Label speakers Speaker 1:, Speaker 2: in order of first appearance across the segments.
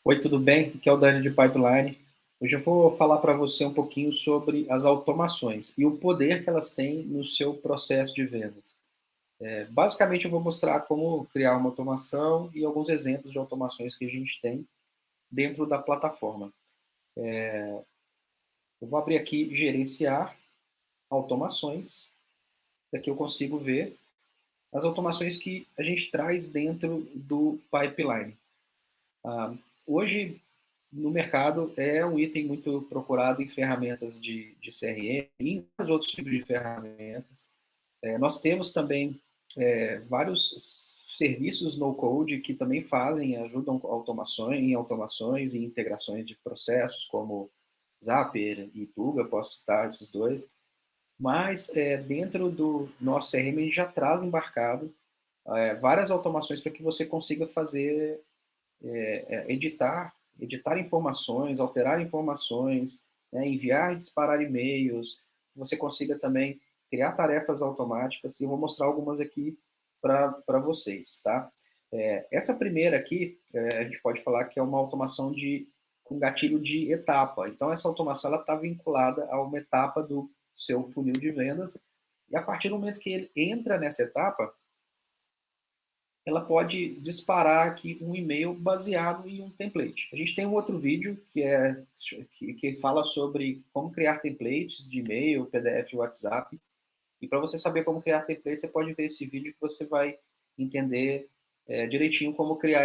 Speaker 1: Oi, tudo bem? Aqui é o Dani de Pipeline. Hoje eu vou falar para você um pouquinho sobre as automações e o poder que elas têm no seu processo de vendas. Basicamente, eu vou mostrar como criar uma automação e alguns exemplos de automações que a gente tem dentro da plataforma. Eu vou abrir aqui gerenciar automações. Daqui eu consigo ver as automações que a gente traz dentro do Pipeline. Hoje, no mercado, é um item muito procurado em ferramentas de CRM e em vários outros tipos de ferramentas. Nós temos também vários serviços no-code que também ajudam em automações e integrações de processos, como Zapier e Tuga, posso citar esses dois. Mas dentro do nosso CRM, a gente já traz embarcado várias automações para que você consiga fazer editar informações, alterar informações, né, enviar e disparar e-mails, que você consiga também criar tarefas automáticas, e eu vou mostrar algumas aqui para vocês, tá? Essa primeira aqui, a gente pode falar que é uma automação com gatilho de etapa. Então, essa automação está vinculada a uma etapa do seu funil de vendas, e a partir do momento que ele entra nessa etapa, ela pode disparar aqui um e-mail baseado em um template. A gente tem um outro vídeo que fala sobre como criar templates de e-mail, PDF e WhatsApp. E para você saber como criar templates, você pode ver esse vídeo que você vai entender direitinho como criar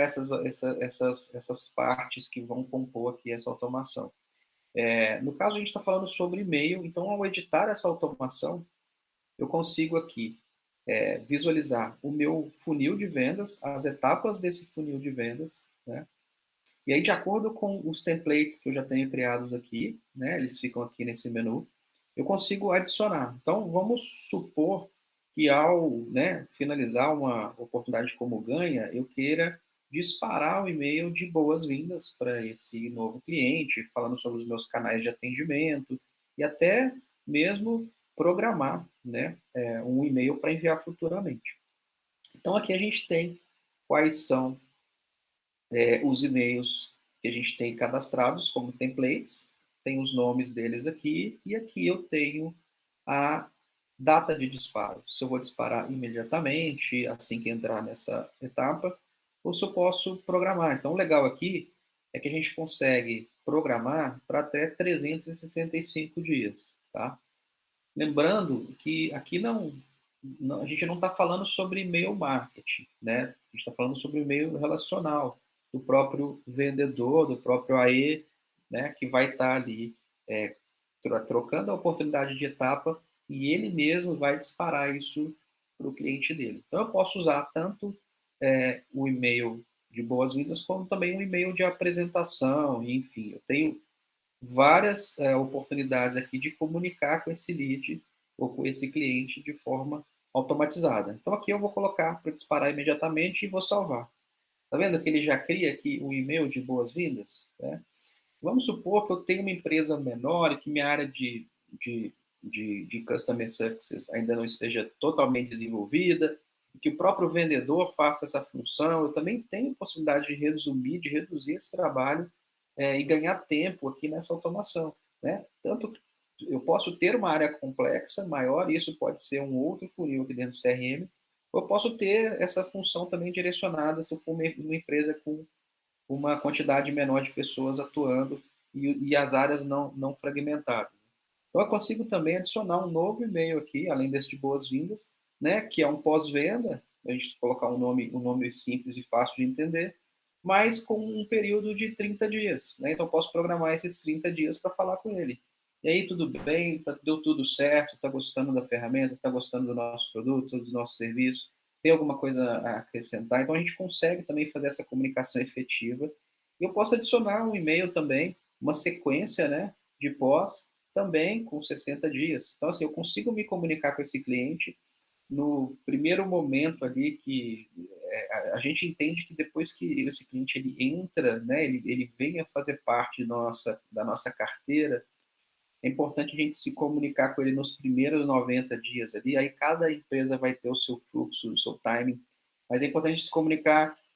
Speaker 1: essas partes que vão compor aqui essa automação. No caso, a gente está falando sobre e-mail, então ao editar essa automação, eu consigo aqui visualizar o meu funil de vendas, as etapas desse funil de vendas, né? E aí, de acordo com os templates que eu já tenho criados aqui, né, eles ficam aqui nesse menu, eu consigo adicionar. Então, vamos supor que ao, né, finalizar uma oportunidade como ganha, eu queira disparar um e-mail de boas-vindas para esse novo cliente, falando sobre os meus canais de atendimento e até mesmo programar, né, um e-mail para enviar futuramente. Então, aqui a gente tem quais são os e-mails que a gente tem cadastrados como templates, tem os nomes deles aqui, e aqui eu tenho a data de disparo. Se eu vou disparar imediatamente, assim que entrar nessa etapa, ou se eu posso programar. Então, o legal aqui é que a gente consegue programar para até 365 dias, tá? Lembrando que aqui a gente não está falando sobre e-mail marketing, né? A gente está falando sobre e-mail relacional, do próprio vendedor, do próprio AE, né? Que vai estar ali trocando a oportunidade de etapa e ele mesmo vai disparar isso para o cliente dele. Então, eu posso usar tanto o e-mail de boas-vindas, como também um e-mail de apresentação, enfim, eu tenho várias oportunidades aqui de comunicar com esse lead ou com esse cliente de forma automatizada. Então, aqui eu vou colocar para disparar imediatamente e vou salvar. Tá vendo que ele já cria aqui um e-mail de boas-vindas? Né? Vamos supor que eu tenho uma empresa menor e que minha área de Customer Success ainda não esteja totalmente desenvolvida, e que o próprio vendedor faça essa função. Eu também tenho possibilidade de resumir, de reduzir esse trabalho e ganhar tempo aqui nessa automação. Né? Tanto eu posso ter uma área complexa, maior, e isso pode ser um outro funil aqui dentro do CRM, ou eu posso ter essa função também direcionada se eu for uma empresa com uma quantidade menor de pessoas atuando e as áreas não fragmentadas. Então, eu consigo também adicionar um novo e-mail aqui, além desse de boas-vindas, né, que é um pós-venda, a gente colocar um nome simples e fácil de entender, mas com um período de 30 dias. Né? Então, eu posso programar esses 30 dias para falar com ele. E aí, tudo bem? Deu tudo certo? Está gostando da ferramenta? Está gostando do nosso produto, do nosso serviço? Tem alguma coisa a acrescentar? Então, a gente consegue também fazer essa comunicação efetiva. E eu posso adicionar um e-mail também, uma sequência, né, de pós, também com 60 dias. Então, assim, eu consigo me comunicar com esse cliente no primeiro momento ali que a gente entende que depois que esse cliente ele entra, né, ele vem a fazer parte da nossa carteira, é importante a gente se comunicar com ele nos primeiros 90 dias ali, aí cada empresa vai ter o seu fluxo, o seu timing, mas é importante se comunicar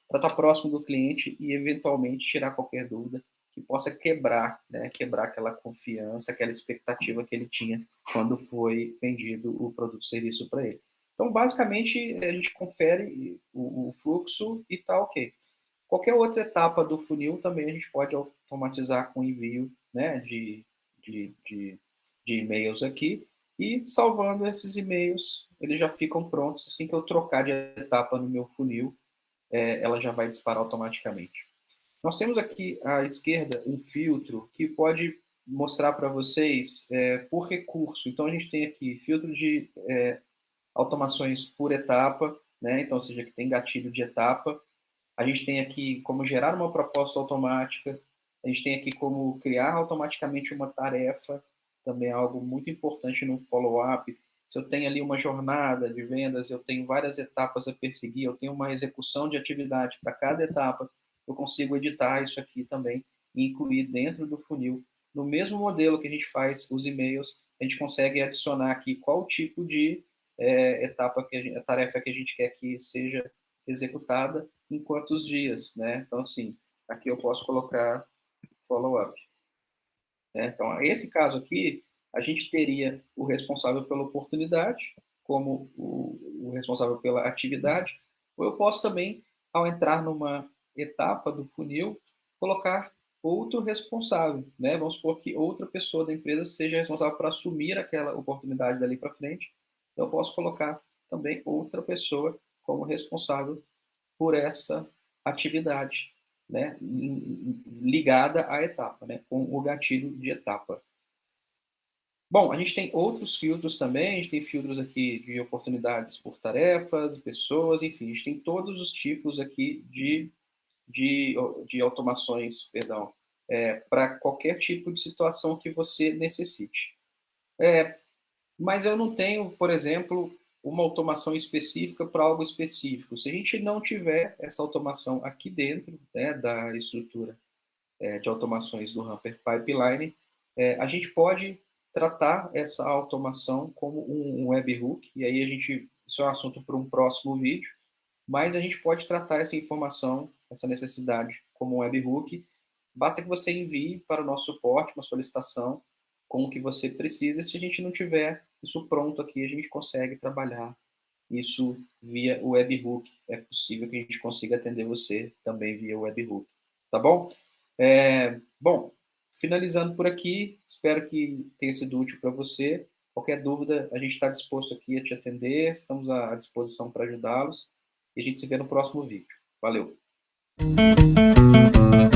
Speaker 1: para estar próximo do cliente e, eventualmente, tirar qualquer dúvida que possa quebrar, né, quebrar aquela confiança, aquela expectativa que ele tinha quando foi vendido o produto ou serviço para ele. Então, basicamente, a gente confere o fluxo e está ok. Qualquer outra etapa do funil também a gente pode automatizar com envio, né, de, de, de e-mails aqui, e salvando esses e-mails, eles já ficam prontos. Assim que eu trocar de etapa no meu funil, ela já vai disparar automaticamente. Nós temos aqui à esquerda um filtro que pode mostrar para vocês por recurso. Então, a gente tem aqui filtro de automações por etapa, né? Então, ou seja, que tem gatilho de etapa. A gente tem aqui como gerar uma proposta automática. A gente tem aqui como criar automaticamente uma tarefa, também é algo muito importante no follow-up. Se eu tenho ali uma jornada de vendas, eu tenho várias etapas a perseguir, eu tenho uma execução de atividade para cada etapa, eu consigo editar isso aqui também e incluir dentro do funil. No mesmo modelo que a gente faz os e-mails, a gente consegue adicionar aqui qual tipo de etapa, a tarefa que a gente quer que seja executada em quantos dias, né? Então, assim, aqui eu posso colocar follow-up. Né? Então, esse caso aqui, a gente teria o responsável pela oportunidade, como o responsável pela atividade, ou eu posso também, ao entrar numa etapa do funil, colocar outro responsável, né? Vamos supor que outra pessoa da empresa seja responsável por assumir aquela oportunidade dali para frente, então eu posso colocar também outra pessoa como responsável por essa atividade, né, ligada à etapa, né, com o gatilho de etapa. Bom, a gente tem outros filtros também, a gente tem filtros aqui de oportunidades por tarefas, pessoas, enfim, a gente tem todos os tipos aqui de automações, perdão, para qualquer tipo de situação que você necessite. Mas eu não tenho, por exemplo, uma automação específica para algo específico. Se a gente não tiver essa automação aqui dentro, né, da estrutura de automações do Hamper Pipeline, a gente pode tratar essa automação como um webhook, e aí isso é um assunto para um próximo vídeo, mas a gente pode tratar essa informação, essa necessidade como um webhook. Basta que você envie para o nosso suporte uma solicitação com o que você precisa. Se a gente não tiver isso pronto aqui, a gente consegue trabalhar isso via o webhook. É possível que a gente consiga atender você também via o webhook. Tá bom? Bom, finalizando por aqui, espero que tenha sido útil para você. Qualquer dúvida, a gente está disposto aqui a te atender, estamos à disposição para ajudá-los. E a gente se vê no próximo vídeo. Valeu!